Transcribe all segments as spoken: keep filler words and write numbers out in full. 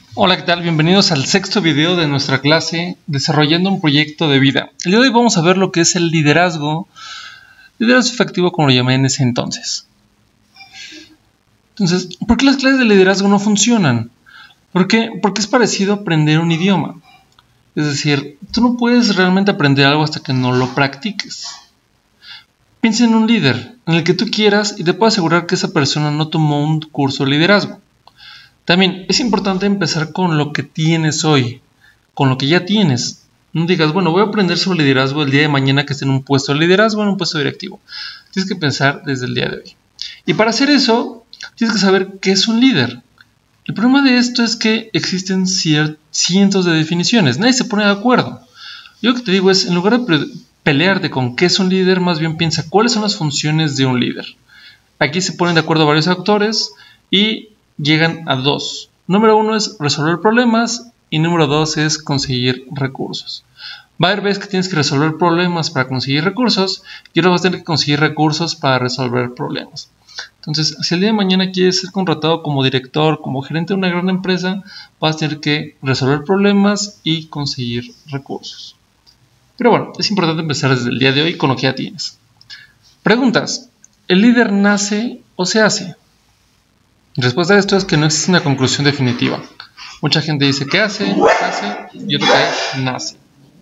Hola, ¿qué tal? Bienvenidos al sexto video de nuestra clase Desarrollando un proyecto de vida. El día de hoy vamos a ver lo que es el liderazgo, liderazgo efectivo como lo llamé en ese entonces. Entonces, ¿por qué las clases de liderazgo no funcionan? ¿Por qué? Porque es parecido a aprender un idioma. Es decir, tú no puedes realmente aprender algo hasta que no lo practiques. Piensa en un líder, en el que tú quieras y te puedo asegurar que esa persona no tomó un curso de liderazgo. También es importante empezar con lo que tienes hoy, con lo que ya tienes. No digas, bueno, voy a aprender sobre liderazgo el día de mañana que esté en un puesto de liderazgo o en un puesto directivo. Tienes que pensar desde el día de hoy. Y para hacer eso, tienes que saber qué es un líder. El problema de esto es que existen cientos de definiciones. Nadie se pone de acuerdo. Yo lo que te digo es, en lugar de pelearte con qué es un líder, más bien piensa cuáles son las funciones de un líder. Aquí se ponen de acuerdo varios autores y llegan a dos. Número uno es resolver problemas y número dos es conseguir recursos. Va a haber veces que tienes que resolver problemas para conseguir recursos y ahora vas a tener que conseguir recursos para resolver problemas. Entonces, si el día de mañana quieres ser contratado como director, como gerente de una gran empresa, vas a tener que resolver problemas y conseguir recursos. Pero bueno, es importante empezar desde el día de hoy con lo que ya tienes. Preguntas: ¿el líder nace o se hace? La respuesta a esto es que no existe una conclusión definitiva. Mucha gente dice que hace, hace y otro que nace.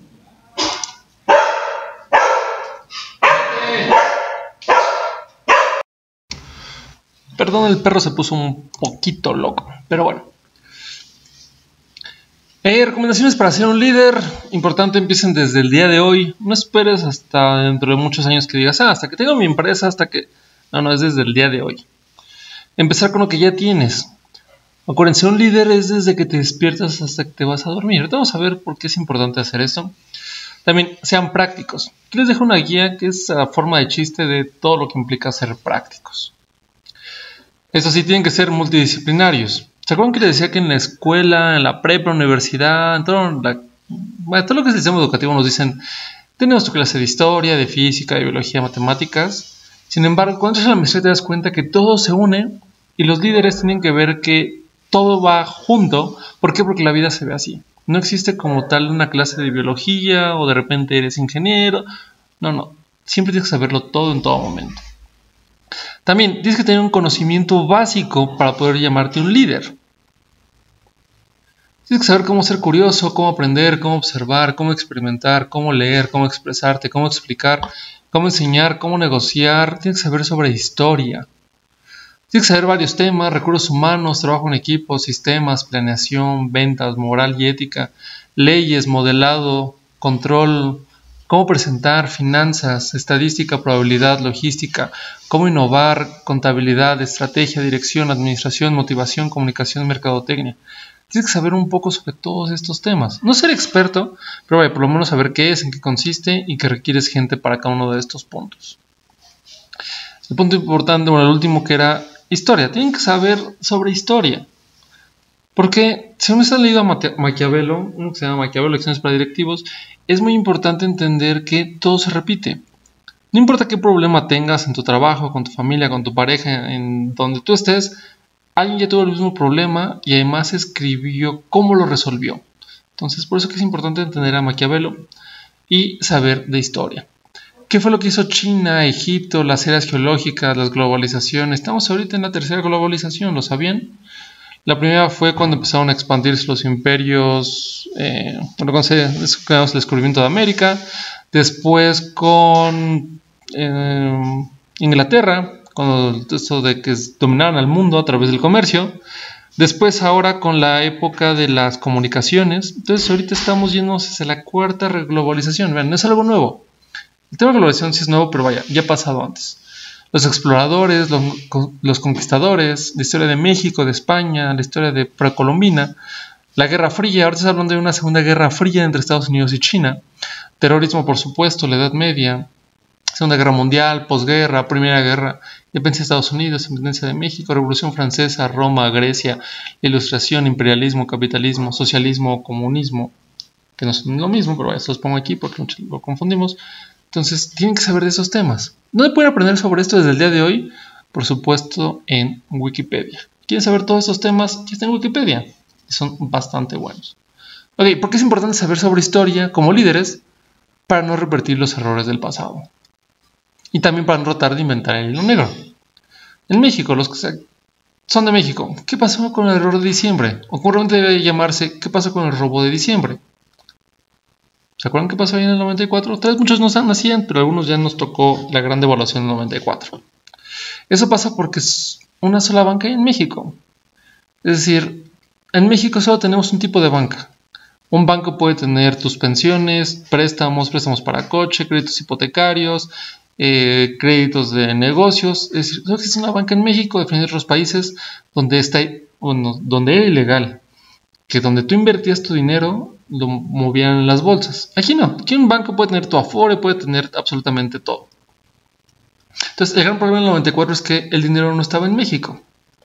Perdón, el perro se puso un poquito loco, pero bueno. Eh, recomendaciones para ser un líder. Importante, empiecen desde el día de hoy. No esperes hasta dentro de muchos años que digas, ah, hasta que tengo mi empresa, hasta que... No, no, es desde el día de hoy. Empezar con lo que ya tienes. Acuérdense, un líder es desde que te despiertas hasta que te vas a dormir. Ahorita vamos a ver por qué es importante hacer esto. También sean prácticos. Aquí les dejo una guía que es a forma de chiste de todo lo que implica ser prácticos. Eso sí, tienen que ser multidisciplinarios. ¿Se acuerdan que les decía que en la escuela, en la prepa, universidad, en todo, la, bueno, todo lo que es el sistema educativo nos dicen, tenemos tu clase de historia, de física, de biología, matemáticas? Sin embargo, cuando entras a la maestría te das cuenta que todo se une y los líderes tienen que ver que todo va junto. ¿Por qué? Porque la vida se ve así. No existe como tal una clase de biología o de repente eres ingeniero. No, no. Siempre tienes que saberlo todo en todo momento. También tienes que tener un conocimiento básico para poder llamarte un líder. Tienes que saber cómo ser curioso, cómo aprender, cómo observar, cómo experimentar, cómo leer, cómo expresarte, cómo explicar, cómo enseñar, cómo negociar. Tienes que saber sobre historia. Tienes que saber varios temas: recursos humanos, trabajo en equipo, sistemas, planeación, ventas, moral y ética, leyes, modelado, control, cómo presentar, finanzas, estadística, probabilidad, logística, cómo innovar, contabilidad, estrategia, dirección, administración, motivación, comunicación, mercadotecnia. Tienes que saber un poco sobre todos estos temas. No ser experto, pero vaya, por lo menos saber qué es, en qué consiste y que requieres gente para cada uno de estos puntos. El punto importante, bueno, el último, que era historia. Tienen que saber sobre historia. Porque si uno está leído a Maquiavelo, uno que se llama Maquiavelo, Lecciones para Directivos, es muy importante entender que todo se repite. No importa qué problema tengas en tu trabajo, con tu familia, con tu pareja, en donde tú estés, alguien ya tuvo el mismo problema y además escribió cómo lo resolvió. Entonces, por eso que es importante entender a Maquiavelo y saber de historia. ¿Qué fue lo que hizo China, Egipto, las eras geológicas, las globalizaciones? Estamos ahorita en la tercera globalización, ¿lo sabían? La primera fue cuando empezaron a expandirse los imperios, eh, bueno, cuando se el descubrimiento de América. Después con eh, Inglaterra, cuando eso de que dominaron al mundo a través del comercio. Después ahora con la época de las comunicaciones. Entonces ahorita estamos yéndonos hacia la cuarta globalización. Vean, no es algo nuevo. El tema de globalización sí es nuevo, pero vaya, ya ha pasado antes. Los exploradores, los, los conquistadores, la historia de México, de España, la historia de precolombina, la Guerra Fría. Ahorita se hablan de una segunda Guerra Fría entre Estados Unidos y China. Terrorismo, por supuesto, la Edad Media, Segunda Guerra Mundial, posguerra, Primera Guerra, independencia de Estados Unidos, independencia de México, Revolución Francesa, Roma, Grecia, Ilustración, imperialismo, capitalismo, socialismo, comunismo, que no son lo mismo, pero eso los pongo aquí porque lo confundimos. Entonces, tienen que saber de esos temas. ¿Dónde pueden aprender sobre esto desde el día de hoy? Por supuesto, en Wikipedia. ¿Quieren saber todos estos temas? Aquí está en Wikipedia. y son bastante buenos. Ok, ¿por qué es importante saber sobre historia como líderes? Para no repetir los errores del pasado. Y también para no tratar de inventar el hilo negro. En México, los que son de México, ¿qué pasó con el error de diciembre? O realmente debe llamarse, ¿qué pasó con el robo de diciembre? ¿Se acuerdan qué pasó ahí en el noventa y cuatro? Tal vez muchos no nacían, pero a algunos ya nos tocó la gran devaluación del noventa y cuatro. Eso pasa porque es una sola banca en México. Es decir, en México solo tenemos un tipo de banca. Un banco puede tener tus pensiones, préstamos, préstamos para coche, créditos hipotecarios, eh, créditos de negocios. Es decir, solo existe una banca en México, diferente de otros países, donde está, bueno, donde era ilegal, que donde tú invertías tu dinero, lo movían en las bolsas. Aquí no, aquí un banco puede tener tu Afore, puede tener absolutamente todo. Entonces, el gran problema en el noventa y cuatro es que el dinero no estaba en México.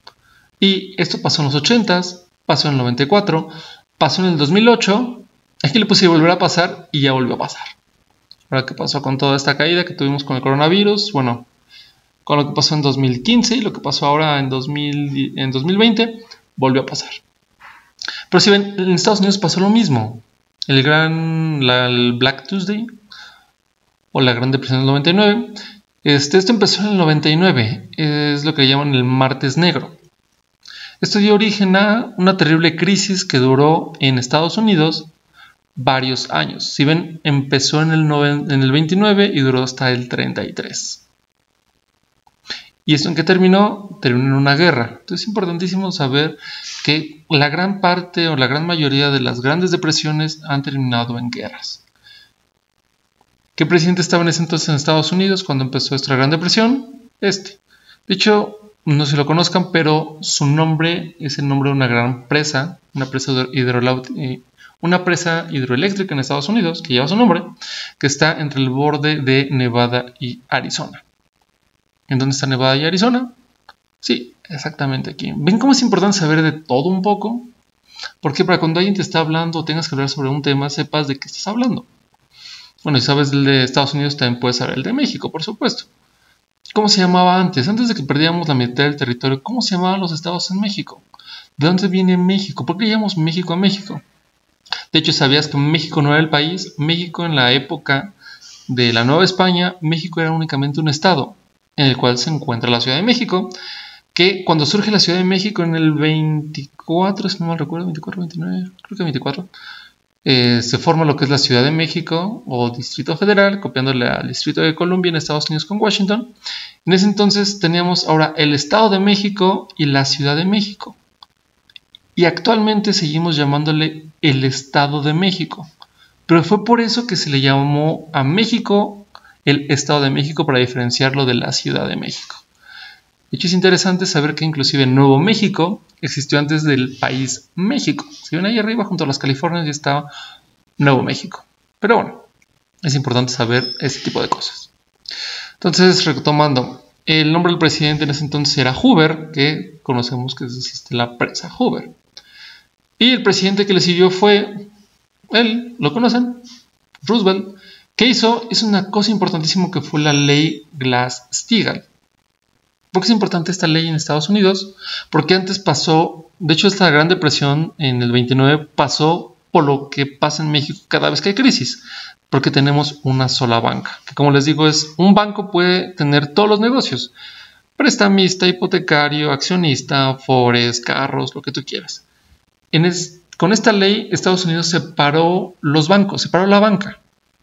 Y esto pasó en los ochentas, pasó en el noventa y cuatro, pasó en el dos mil ocho, aquí le puse volver a pasar y ya volvió a pasar. Ahora, ¿qué pasó con toda esta caída que tuvimos con el coronavirus? Bueno, con lo que pasó en dos mil quince y lo que pasó ahora en, dos mil, en dos mil veinte, volvió a pasar. Pero si ven, en Estados Unidos pasó lo mismo. El gran la, el Black Tuesday o la Gran Depresión del noventa y nueve. Este, esto empezó en el noventa y nueve. Es lo que llaman el Martes Negro. Esto dio origen a una terrible crisis que duró en Estados Unidos varios años. Si ven, empezó en el, en el veintinueve y duró hasta el treinta y tres. ¿Y esto en qué terminó? Terminó en una guerra. Entonces es importantísimo saber que la gran parte o la gran mayoría de las grandes depresiones han terminado en guerras. ¿Qué presidente estaba en ese entonces en Estados Unidos cuando empezó esta Gran Depresión? Este. De hecho, no sé si lo conozcan, pero su nombre es el nombre de una gran presa, una presa, una presa hidroeléctrica en Estados Unidos, que lleva su nombre, que está entre el borde de Nevada y Arizona. ¿En dónde está Nevada y Arizona? Sí, exactamente aquí. ¿Ven cómo es importante saber de todo un poco? Porque para cuando alguien te está hablando o tengas que hablar sobre un tema, sepas de qué estás hablando. Bueno, si sabes el de Estados Unidos, también puedes saber el de México, por supuesto. ¿Cómo se llamaba antes? Antes de que perdiéramos la mitad del territorio, ¿cómo se llamaban los estados en México? ¿De dónde viene México? ¿Por qué llamamos México a México? De hecho, ¿sabías que México no era el país? México en la época de la Nueva España, México era únicamente un estado en el cual se encuentra la Ciudad de México, que cuando surge la Ciudad de México en el veinticuatro, si no mal recuerdo, veinticuatro, veintinueve, creo que veinticuatro, eh, se forma lo que es la Ciudad de México o Distrito Federal, copiándole al Distrito de Columbia en Estados Unidos con Washington. En ese entonces teníamos ahora el Estado de México y la Ciudad de México. Y actualmente seguimos llamándole el Estado de México. Pero fue por eso que se le llamó a México el Estado de México, para diferenciarlo de la Ciudad de México. De hecho, es interesante saber que inclusive Nuevo México existió antes del país México. Si ven ahí arriba junto a las Californias ya estaba Nuevo México. Pero bueno, es importante saber ese tipo de cosas. Entonces, retomando, el nombre del presidente en ese entonces era Hoover, que conocemos que existe la presa Hoover. Y el presidente que le siguió fue, él, ¿lo conocen? Roosevelt. ¿Qué hizo? Hizo una cosa importantísima que fue la ley Glass-Steagall. ¿Por qué es importante esta ley en Estados Unidos? Porque antes pasó, de hecho esta Gran Depresión en el veintinueve pasó por lo que pasa en México cada vez que hay crisis, porque tenemos una sola banca, que como les digo es un banco puede tener todos los negocios, prestamista, hipotecario, accionista, afores, carros, lo que tú quieras. En es, con esta ley Estados Unidos separó los bancos, separó la banca.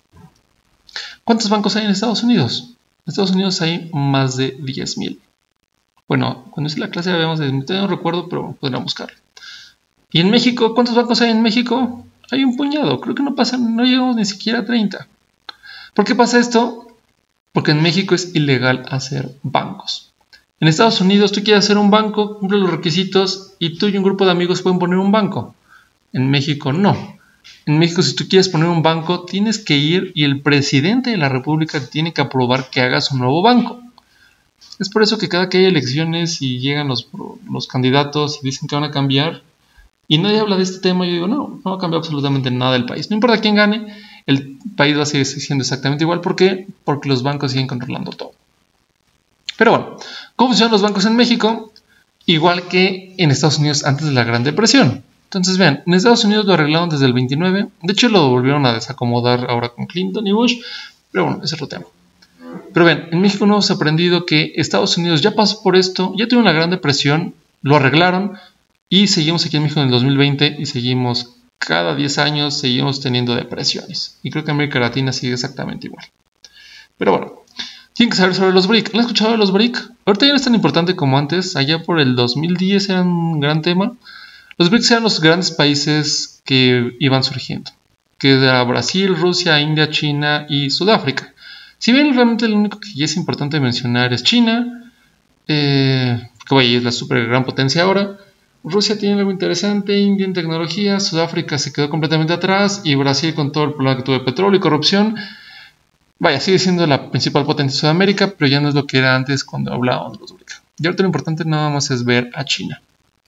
¿Cuántos bancos hay en Estados Unidos? En Estados Unidos hay más de diez mil. Bueno, cuando hice la clase habíamos de diez mil, no recuerdo, pero podrían buscarlo. ¿Y en México? ¿Cuántos bancos hay en México? Hay un puñado, creo que no pasan, no llegamos ni siquiera a treinta. ¿Por qué pasa esto? Porque en México es ilegal hacer bancos. En Estados Unidos tú quieres hacer un banco, cumple los requisitos y tú y un grupo de amigos pueden poner un banco. En México no. En México, si tú quieres poner un banco, tienes que ir y el presidente de la República tiene que aprobar que hagas un nuevo banco. Es por eso que cada que hay elecciones y llegan los, los candidatos y dicen que van a cambiar y nadie habla de este tema, yo digo, no, no va a cambiar absolutamente nada del país. No importa quién gane, el país va a seguir siendo exactamente igual. ¿Por qué? Porque los bancos siguen controlando todo. Pero bueno, ¿cómo funcionan los bancos en México? Igual que en Estados Unidos antes de la Gran Depresión. Entonces vean, en Estados Unidos lo arreglaron desde el veintinueve, de hecho lo volvieron a desacomodar ahora con Clinton y Bush, pero bueno, es otro tema. Pero ven, en México no hemos aprendido que Estados Unidos ya pasó por esto, ya tuvo una gran depresión, lo arreglaron y seguimos aquí en México en el dos mil veinte y seguimos cada diez años, seguimos teniendo depresiones. Y creo que América Latina sigue exactamente igual. Pero bueno, tienen que saber sobre los B R I C. ¿Han escuchado de los B R I C? Ahorita ya no es tan importante como antes, allá por el dos mil diez era un gran tema. Los B R I C eran los grandes países que iban surgiendo, que era Brasil, Rusia, India, China y Sudáfrica. Si bien realmente lo único que ya es importante mencionar es China, eh, que vaya, es la super gran potencia ahora. Rusia tiene algo interesante, India en tecnología, Sudáfrica se quedó completamente atrás y Brasil con todo el problema que tuvo de petróleo y corrupción. Vaya, sigue siendo la principal potencia de Sudamérica, pero ya no es lo que era antes cuando hablábamos de los B R I C. Y ahorita lo importante nada más es ver a China.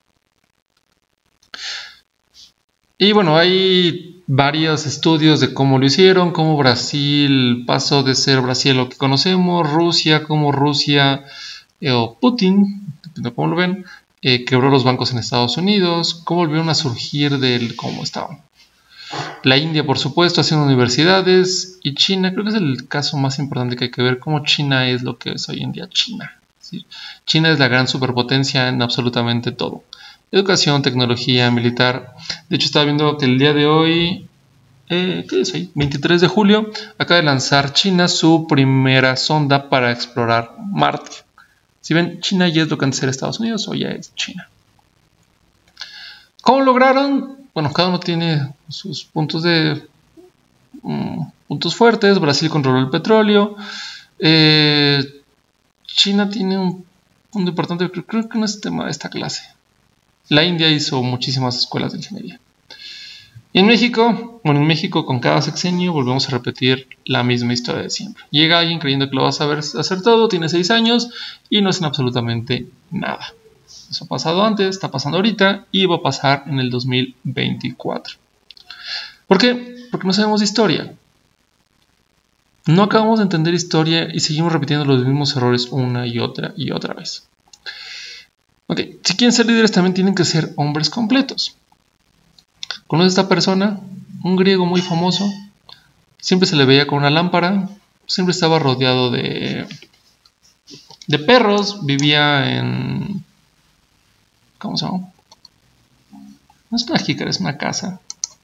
Y bueno, hay varios estudios de cómo lo hicieron, cómo Brasil pasó de ser Brasil lo que conocemos, Rusia, cómo Rusia eh, o Putin, dependiendo de cómo lo ven, eh, quebró los bancos en Estados Unidos, cómo volvieron a surgir del cómo estaban. La India, por supuesto, haciendo universidades, y China, creo que es el caso más importante que hay que ver, cómo China es lo que es hoy en día China. ¿Sí? China es la gran superpotencia en absolutamente todo. Educación, tecnología, militar. De hecho, estaba viendo que el día de hoy, eh, ¿qué es hoy? veintitrés de julio, acaba de lanzar China su primera sonda para explorar Marte. Si ven, China ya es lo que antes era Estados Unidos, o ya es China. ¿Cómo lograron? Bueno, cada uno tiene sus puntos de um, puntos fuertes. Brasil controló el petróleo. Eh, China tiene un punto importante, creo, creo que no es tema de esta clase. La India hizo muchísimas escuelas de ingeniería. Y en México, bueno, en México con cada sexenio volvemos a repetir la misma historia de siempre. Llega alguien creyendo que lo va a saber hacer todo, tiene seis años y no hacen absolutamente nada. Eso ha pasado antes, está pasando ahorita y va a pasar en el dos mil veinticuatro. ¿Por qué? Porque no sabemos historia. No acabamos de entender historia y seguimos repitiendo los mismos errores una y otra y otra vez. Ok, si quieren ser líderes también tienen que ser hombres completos. ¿Conoce a esta persona? Un griego muy famoso. Siempre se le veía con una lámpara. Siempre estaba rodeado de, de perros. Vivía en... ¿Cómo se llama? No es una jícara, es una casa.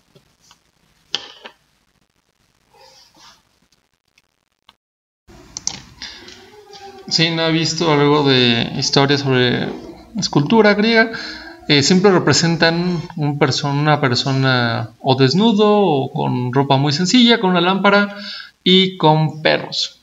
Si no ha visto algo de historia sobre escultura griega, eh, siempre representan un person una persona o desnudo o con ropa muy sencilla, con una lámpara y con perros.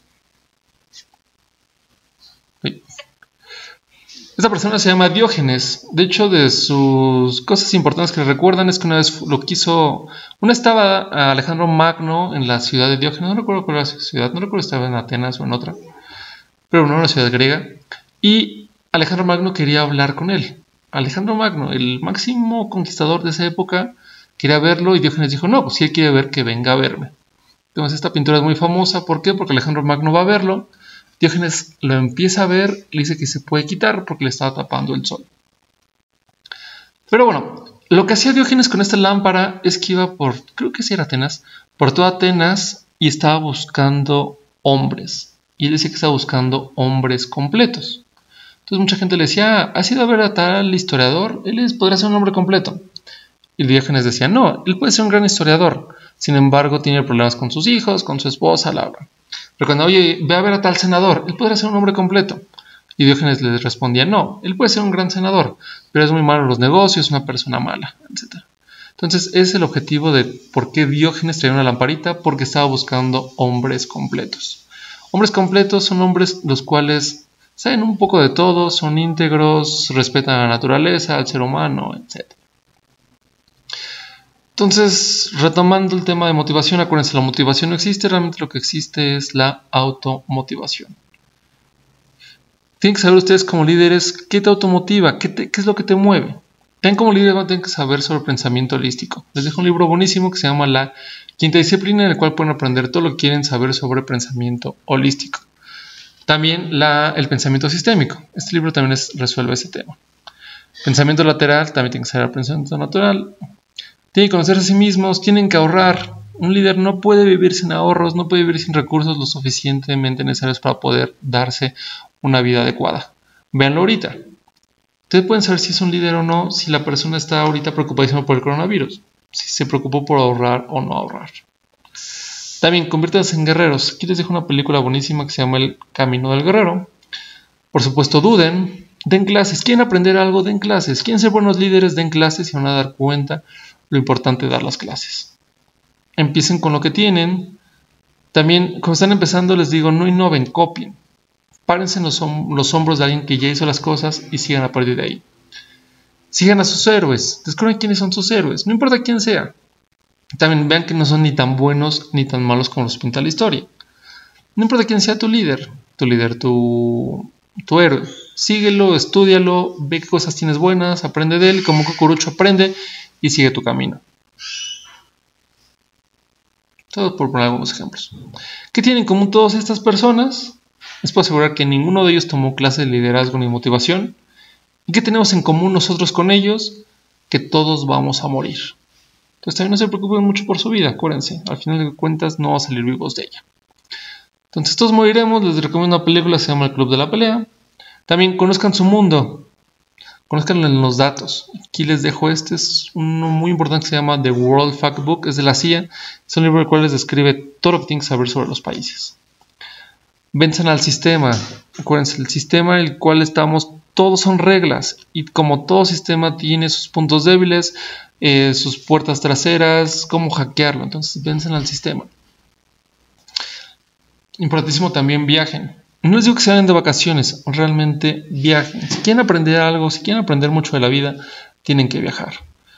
Sí. Esta persona se llama Diógenes. De hecho, de sus cosas importantes que le recuerdan es que una vez lo quiso... Una estaba Alejandro Magno en la ciudad de Diógenes, no recuerdo cuál era la ciudad, no recuerdo si estaba en Atenas o en otra, pero no, una ciudad griega, y Alejandro Magno quería hablar con él. Alejandro Magno, el máximo conquistador de esa época, quería verlo y Diógenes dijo, no, pues si él quiere ver, que venga a verme. Entonces esta pintura es muy famosa, ¿por qué? Porque Alejandro Magno va a verlo, Diógenes lo empieza a ver, le dice que se puede quitar porque le estaba tapando el sol. Pero bueno, lo que hacía Diógenes con esta lámpara es que iba por, creo que sí era Atenas, por toda Atenas y estaba buscando hombres. Y él decía que estaba buscando hombres completos. Entonces mucha gente le decía, ah, ¿has ido a ver a tal historiador? Él es, podría ser un hombre completo. Y Diógenes decía, no, él puede ser un gran historiador. Sin embargo, tiene problemas con sus hijos, con su esposa, Laura. Pero cuando, oye, ve a ver a tal senador, él podría ser un hombre completo. Y Diógenes le respondía, no, él puede ser un gran senador, pero es muy malo en los negocios, una persona mala, etcétera. Entonces, ese es el objetivo de por qué Diógenes traía una lamparita, porque estaba buscando hombres completos. Hombres completos son hombres los cuales saben un poco de todo, son íntegros, respetan a la naturaleza, al ser humano, etcétera. Entonces, retomando el tema de motivación, acuérdense, la motivación no existe, realmente lo que existe es la automotivación. Tienen que saber ustedes como líderes qué te automotiva, qué, te, qué es lo que te mueve. Tienen como líderes van a tener que saber sobre pensamiento holístico. Les dejo un libro buenísimo que se llama La Quinta Disciplina, en el cual pueden aprender todo lo que quieren saber sobre pensamiento holístico. También la, el pensamiento sistémico. Este libro también es, resuelve ese tema. Pensamiento lateral, también tiene que ser el pensamiento natural. Tienen que conocerse a sí mismos, tienen que ahorrar. Un líder no puede vivir sin ahorros, no puede vivir sin recursos lo suficientemente necesarios para poder darse una vida adecuada. Véanlo ahorita. Ustedes pueden saber si es un líder o no, si la persona está ahorita preocupadísima por el coronavirus, si se preocupó por ahorrar o no ahorrar. También, conviértanse en guerreros. Aquí les dejo una película buenísima que se llama El Camino del Guerrero. Por supuesto, duden, den clases. ¿Quieren aprender algo? Den clases. ¿Quieren ser buenos líderes? Den clases y van a dar cuenta lo importante de dar las clases. Empiecen con lo que tienen. También, cuando están empezando, les digo, no innoven, copien. Párense en los, hom- los hombros de alguien que ya hizo las cosas y sigan a partir de ahí. Sigan a sus héroes. Descubran quiénes son sus héroes. No importa quién sea. También vean que no son ni tan buenos ni tan malos como los pinta la historia. No importa quién sea tu líder. Tu líder, tu, tu héroe. Síguelo, estúdialo, ve qué cosas tienes buenas, aprende de él. Como cucurucho, aprende y sigue tu camino. Todo por poner algunos ejemplos. ¿Qué tienen en común todas estas personas? Les puedo asegurar que ninguno de ellos tomó clase de liderazgo ni motivación. ¿Y qué tenemos en común nosotros con ellos? Que todos vamos a morir. Entonces también no se preocupen mucho por su vida, acuérdense. Al final de cuentas no va a salir vivos de ella. Entonces todos moriremos. Les recomiendo una película, se llama El Club de la Pelea. También conozcan su mundo. Conozcan los datos. Aquí les dejo este. Es uno muy importante que se llama The World Factbook. Es de la C I A. Es un libro el cual les describe todo lo que tienen que saber sobre los países. Venzan al sistema. Acuérdense, el sistema en el cual estamos, todos son reglas. Y como todo sistema tiene sus puntos débiles, eh, sus puertas traseras, cómo hackearlo. Entonces, venzan al sistema. Importantísimo también, viajen. No les digo que se vayan de vacaciones, realmente viajen. Si quieren aprender algo, si quieren aprender mucho de la vida, tienen que viajar.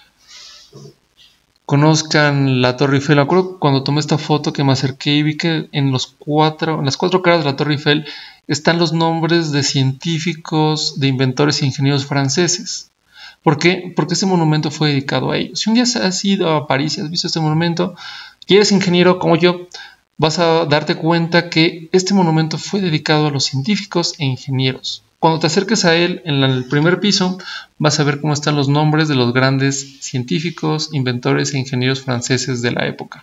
Conozcan la Torre Eiffel. Me acuerdo cuando tomé esta foto que me acerqué y vi que en, los cuatro, en las cuatro caras de la Torre Eiffel están los nombres de científicos, de inventores e ingenieros franceses. ¿Por qué? Porque este monumento fue dedicado a ellos. Si un día has ido a París y has visto este monumento y eres ingeniero como yo, vas a darte cuenta que este monumento fue dedicado a los científicos e ingenieros. Cuando te acerques a él en el primer piso, vas a ver cómo están los nombres de los grandes científicos, inventores e ingenieros franceses de la época.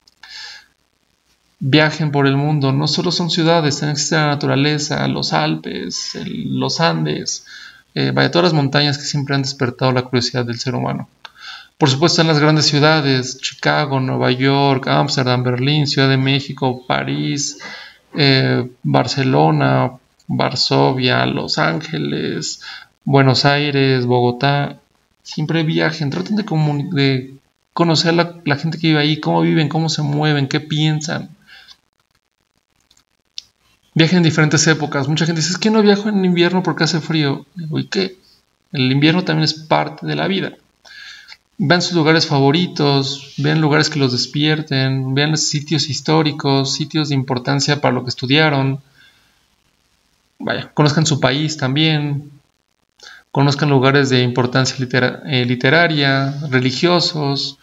Viajen por el mundo, no solo son ciudades, también existe la naturaleza, los Alpes, el, los Andes, eh, vaya, todas las montañas que siempre han despertado la curiosidad del ser humano. Por supuesto, en las grandes ciudades, Chicago, Nueva York, Ámsterdam, Berlín, Ciudad de México, París, eh, Barcelona, Varsovia, Los Ángeles, Buenos Aires, Bogotá. Siempre viajen, traten de, de conocer a la, la gente que vive ahí, cómo viven, cómo se mueven, qué piensan. Viajen en diferentes épocas. Mucha gente dice, es que no viajo en invierno porque hace frío. Digo, ¿y qué? El invierno también es parte de la vida. Vean sus lugares favoritos, vean lugares que los despierten, vean sitios históricos, sitios de importancia para lo que estudiaron. Vaya, conozcan su país también, conozcan lugares de importancia litera- eh, literaria, religiosos,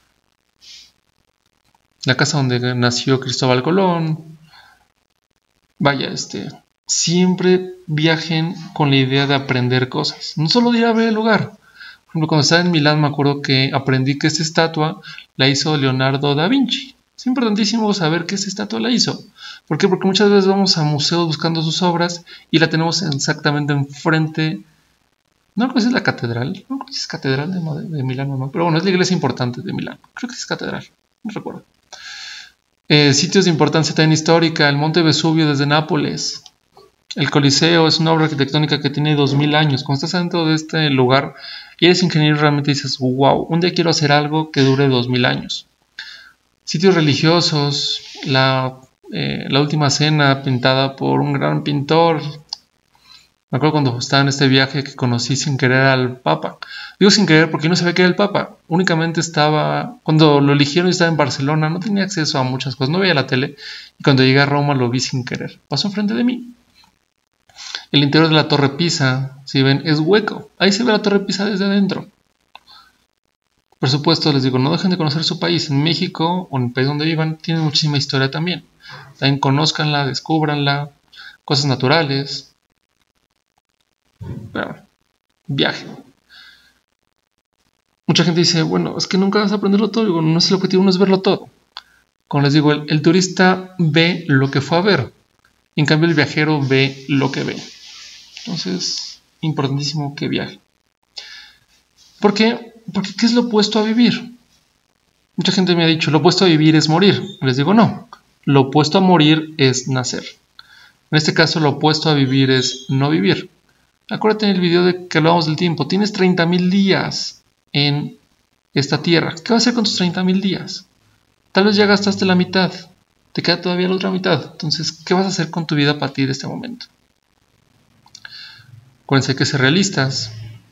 la casa donde nació Cristóbal Colón. Vaya, este, siempre viajen con la idea de aprender cosas, no solo de ir a ver el lugar. Por ejemplo, cuando estaba en Milán me acuerdo que aprendí que esta estatua la hizo Leonardo da Vinci. Es importantísimo saber que esta estatua la hizo. ¿Por qué? Porque muchas veces vamos a museos buscando sus obras y la tenemos exactamente enfrente. No creo que es la catedral. No creo que es catedral de, de Milán o no. Pero bueno, es la iglesia importante de Milán. Creo que es catedral. No recuerdo. Eh, sitios de importancia también histórica. El Monte Vesubio desde Nápoles. El Coliseo es una obra arquitectónica que tiene dos mil años. Cuando estás dentro de este lugar y eres ingeniero, realmente dices, wow, un día quiero hacer algo que dure dos mil años. Sitios religiosos, la, eh, la última cena pintada por un gran pintor. Me acuerdo cuando estaba en este viaje que conocí sin querer al Papa. Digo sin querer porque no sabía que era el Papa. Únicamente estaba, cuando lo eligieron y estaba en Barcelona, no tenía acceso a muchas cosas, no veía la tele. Y cuando llegué a Roma lo vi sin querer. Pasó enfrente de mí. El interior de la Torre Pisa, si ven, es hueco. Ahí se ve la Torre Pisa desde adentro. Por supuesto, les digo, no dejen de conocer su país. En México o en el país donde vivan, tienen muchísima historia también. También conózcanla, descúbranla, cosas naturales. Pero, viajen. Mucha gente dice, bueno, es que nunca vas a aprenderlo todo. Digo, no es el objetivo, no es verlo todo. Como les digo, el, el turista ve lo que fue a ver. En cambio, el viajero ve lo que ve. Entonces, importantísimo que viaje. ¿Por qué? Porque ¿qué es lo opuesto a vivir? Mucha gente me ha dicho, lo opuesto a vivir es morir. Les digo, no. Lo opuesto a morir es nacer. En este caso, lo opuesto a vivir es no vivir. Acuérdate en el video de que hablábamos del tiempo. Tienes treinta mil días en esta tierra. ¿Qué vas a hacer con tus treinta mil días? Tal vez ya gastaste la mitad. Te queda todavía la otra mitad. Entonces, ¿qué vas a hacer con tu vida a partir de este momento? Acuérdense hay que ser realistas.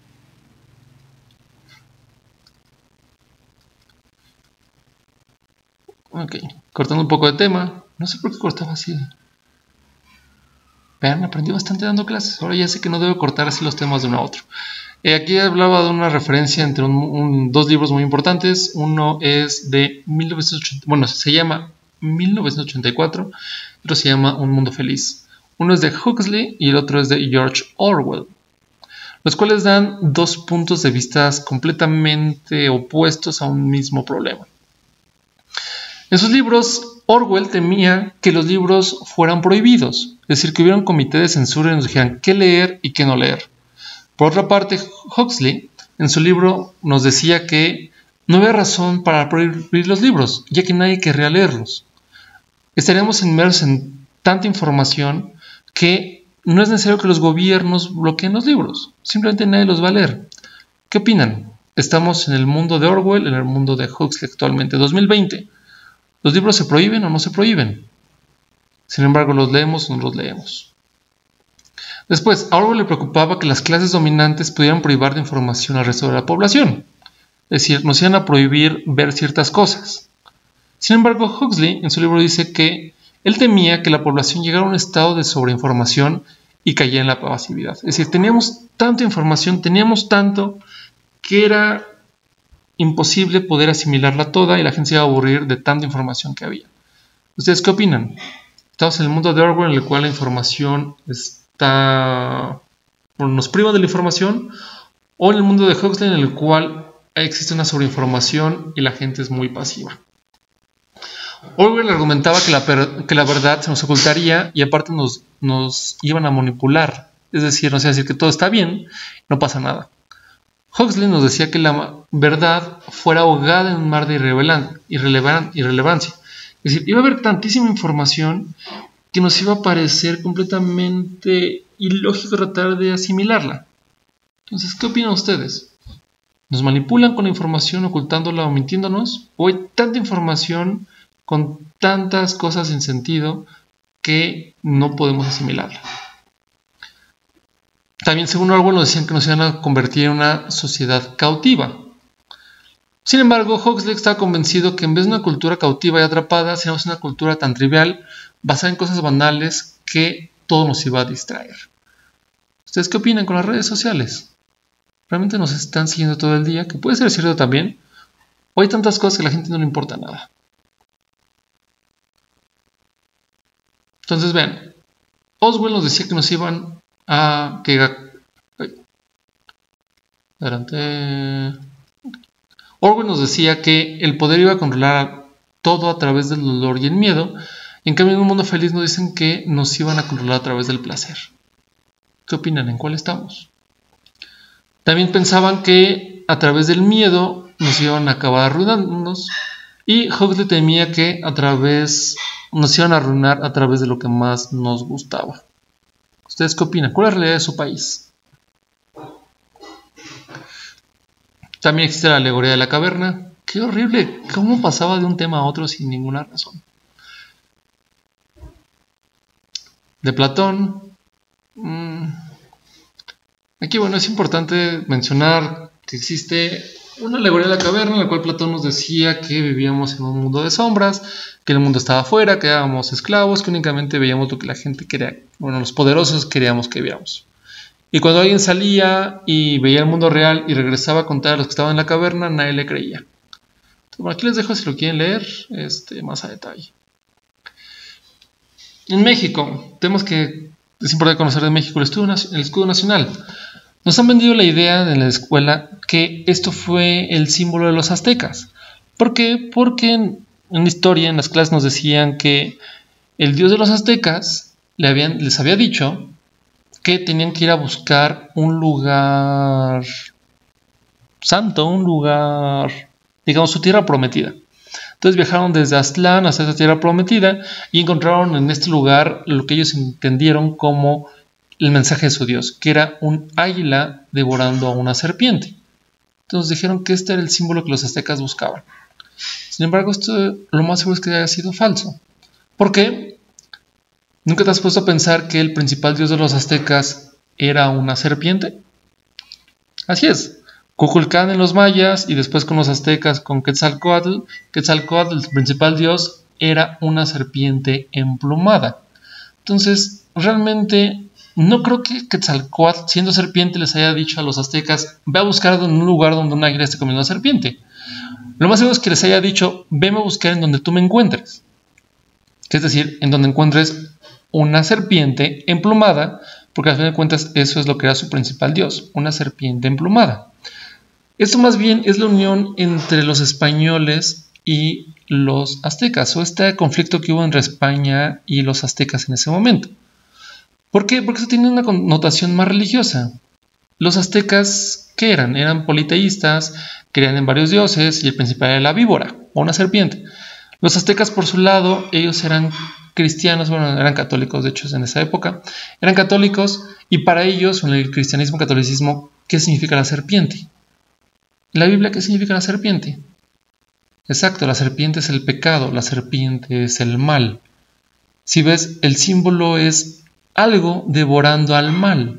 Ok, cortando un poco de tema. No sé por qué cortaba así. Vean, aprendí bastante dando clases. Ahora ya sé que no debo cortar así los temas de uno a otro. Eh, aquí hablaba de una referencia entre un, un, dos libros muy importantes. Uno es de mil novecientos ochenta, bueno, se llama mil novecientos ochenta y cuatro. Otro se llama Un Mundo Feliz. Uno es de Huxley y el otro es de George Orwell, los cuales dan dos puntos de vista completamente opuestos a un mismo problema. En sus libros, Orwell temía que los libros fueran prohibidos, es decir, que hubiera un comité de censura y nos dijeran qué leer y qué no leer. Por otra parte, Huxley, en su libro, nos decía que no había razón para prohibir los libros, ya que nadie querría leerlos. Estaríamos inmersos en tanta información que no es necesario que los gobiernos bloqueen los libros, simplemente nadie los va a leer. ¿Qué opinan? Estamos en el mundo de Orwell, en el mundo de Huxley actualmente, dos mil veinte. ¿Los libros se prohíben o no se prohíben? Sin embargo, ¿los leemos o no los leemos? Después, a Orwell le preocupaba que las clases dominantes pudieran privar de información al resto de la población. Es decir, nos iban a prohibir ver ciertas cosas. Sin embargo, Huxley en su libro dice que él temía que la población llegara a un estado de sobreinformación y cayera en la pasividad. Es decir, teníamos tanta información, teníamos tanto que era imposible poder asimilarla toda y la gente se iba a aburrir de tanta información que había. ¿Ustedes qué opinan? Estamos en el mundo de Orwell en el cual la información está, bueno, nos priva de la información, o en el mundo de Huxley en el cual existe una sobreinformación y la gente es muy pasiva. Orwell argumentaba que la, que la verdad se nos ocultaría y aparte nos, nos iban a manipular, es decir, nos iba a decir que todo está bien, no pasa nada. Huxley nos decía que la verdad fuera ahogada en un mar de irrelevan irrelevan irrelevancia. Es decir, iba a haber tantísima información que nos iba a parecer completamente ilógico tratar de asimilarla. Entonces, ¿qué opinan ustedes? ¿Nos manipulan con la información ocultándola o mintiéndonos? ¿O hay tanta información con tantas cosas sin sentido que no podemos asimilarla? También, según Orwell, nos decían que nos iban a convertir en una sociedad cautiva. Sin embargo, Huxley estaba convencido que en vez de una cultura cautiva y atrapada, seríamos una cultura tan trivial, basada en cosas banales, que todo nos iba a distraer. ¿Ustedes qué opinan con las redes sociales? ¿Realmente nos están siguiendo todo el día? Que puede ser cierto también. ¿O hay tantas cosas que a la gente no le importa nada? Entonces, vean, Orwell nos decía que nos iban a... que Adelante. Orwell nos decía que el poder iba a controlar todo a través del dolor y el miedo, y en cambio en un mundo feliz nos dicen que nos iban a controlar a través del placer. ¿Qué opinan? ¿En cuál estamos? También pensaban que a través del miedo nos iban a acabar arruinándonos, y Huxley temía que a través nos iban a arruinar a través de lo que más nos gustaba. ¿Ustedes qué opinan? ¿Cuál es la realidad de su país? También existe la alegoría de la caverna. ¡Qué horrible! ¿Cómo pasaba de un tema a otro sin ninguna razón? De Platón. Mmm, aquí, bueno, es importante mencionar que existe una alegoría de la caverna en la cual Platón nos decía que vivíamos en un mundo de sombras, que el mundo estaba afuera, que éramos esclavos, que únicamente veíamos lo que la gente quería, bueno, los poderosos queríamos que viéramos. Y cuando alguien salía y veía el mundo real y regresaba a contar a los que estaban en la caverna, nadie le creía. Entonces, bueno, aquí les dejo si lo quieren leer este, más a detalle. En México, temas que es importante conocer de México, el escudo, el escudo nacional. Nos han vendido la idea en la escuela que esto fue el símbolo de los aztecas. ¿Por qué? Porque en, en la historia, en las clases nos decían que el dios de los aztecas le habían, les había dicho que tenían que ir a buscar un lugar santo, un lugar, digamos, su tierra prometida. Entonces viajaron desde Aztlán hasta esa tierra prometida y encontraron en este lugar lo que ellos entendieron como el mensaje de su Dios, que era un águila devorando a una serpiente. Entonces dijeron que este era el símbolo que los aztecas buscaban. Sin embargo, esto lo más seguro es que haya sido falso. ¿Por qué? ¿Nunca te has puesto a pensar que el principal dios de los aztecas era una serpiente? Así es. Kukulcán en los mayas y después con los aztecas con Quetzalcóatl. Quetzalcóatl, el principal dios, era una serpiente emplumada. Entonces, realmente no creo que Quetzalcóatl, siendo serpiente, les haya dicho a los aztecas: ve a buscar en un lugar donde una águila esté comiendo una serpiente. Lo más seguro es que les haya dicho: veme a buscar en donde tú me encuentres. Es decir, en donde encuentres una serpiente emplumada, porque al fin de cuentas eso es lo que era su principal dios, una serpiente emplumada. Esto más bien es la unión entre los españoles y los aztecas, o este conflicto que hubo entre España y los aztecas en ese momento. ¿Por qué? Porque eso tiene una connotación más religiosa. Los aztecas, ¿qué eran? Eran politeístas, creían en varios dioses y el principal era la víbora o una serpiente. Los aztecas, por su lado, ellos eran cristianos, bueno, eran católicos, de hecho, en esa época. Eran católicos y para ellos, en el cristianismo, catolicismo, ¿qué significa la serpiente? ¿La Biblia qué significa la serpiente? Exacto, la serpiente es el pecado, la serpiente es el mal. Si ves, el símbolo es algo devorando al mal.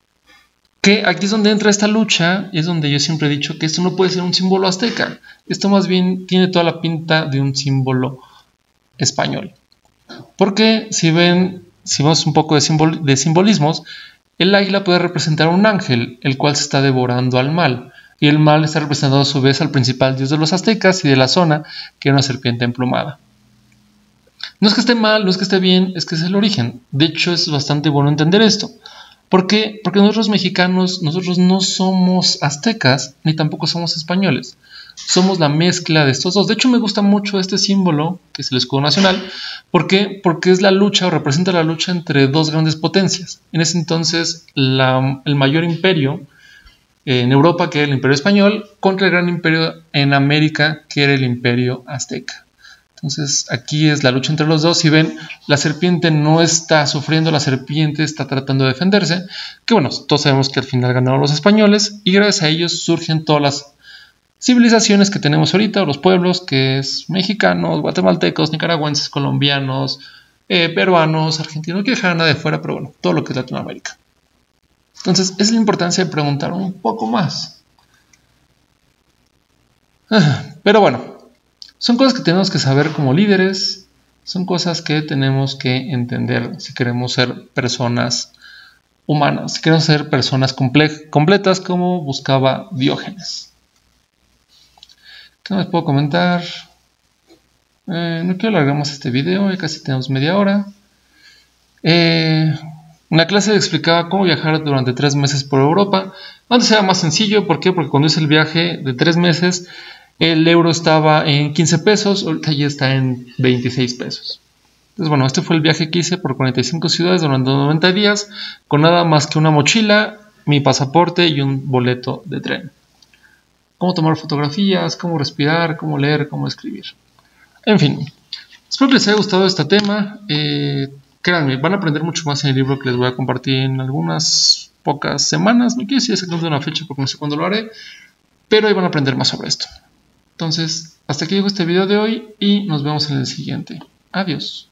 Que aquí es donde entra esta lucha, y es donde yo siempre he dicho que esto no puede ser un símbolo azteca. Esto más bien tiene toda la pinta de un símbolo español. Porque si ven, si vemos un poco de, simbol, de simbolismos, el águila puede representar a un ángel, el cual se está devorando al mal. Y el mal está representado a su vez al principal dios de los aztecas y de la zona, que era una serpiente emplumada. No es que esté mal, no es que esté bien, es que es el origen. De hecho, es bastante bueno entender esto. ¿Por qué? Porque nosotros mexicanos, nosotros no somos aztecas, ni tampoco somos españoles. Somos la mezcla de estos dos. De hecho, me gusta mucho este símbolo, que es el escudo nacional. ¿Por qué? Porque es la lucha, o representa la lucha entre dos grandes potencias. En ese entonces, la, el mayor imperio en Europa, que era el imperio español, contra el gran imperio en América, que era el imperio azteca. Entonces aquí es la lucha entre los dos. Si ven, la serpiente no está sufriendo, la serpiente está tratando de defenderse, que bueno, todos sabemos que al final ganaron los españoles y gracias a ellos surgen todas las civilizaciones que tenemos ahorita, o los pueblos, que es mexicanos, guatemaltecos, nicaragüenses, colombianos, eh, peruanos, argentinos, no quiero dejar a nada de fuera, pero bueno, todo lo que es Latinoamérica. Entonces, esa es la importancia de preguntar un poco más. Ah, pero bueno, son cosas que tenemos que saber como líderes, son cosas que tenemos que entender si queremos ser personas humanas, si queremos ser personas completas como buscaba Diógenes. ¿Qué más puedo comentar? Eh, no quiero alargar más este video, ya casi tenemos media hora. Eh... Una clase explicaba cómo viajar durante tres meses por Europa. Antes era más sencillo, ¿por qué? Porque cuando hice el viaje de tres meses, el euro estaba en quince pesos, ahorita ya está en veintiséis pesos. Entonces, bueno, este fue el viaje que hice por cuarenta y cinco ciudades durante noventa días, con nada más que una mochila, mi pasaporte y un boleto de tren. Cómo tomar fotografías, cómo respirar, cómo leer, cómo escribir. En fin, espero que les haya gustado este tema. Eh... Créanme, van a aprender mucho más en el libro que les voy a compartir en algunas pocas semanas. No quiero decir exactamente una fecha porque no sé cuándo lo haré, pero ahí van a aprender más sobre esto. Entonces, hasta aquí llegó este video de hoy y nos vemos en el siguiente. Adiós.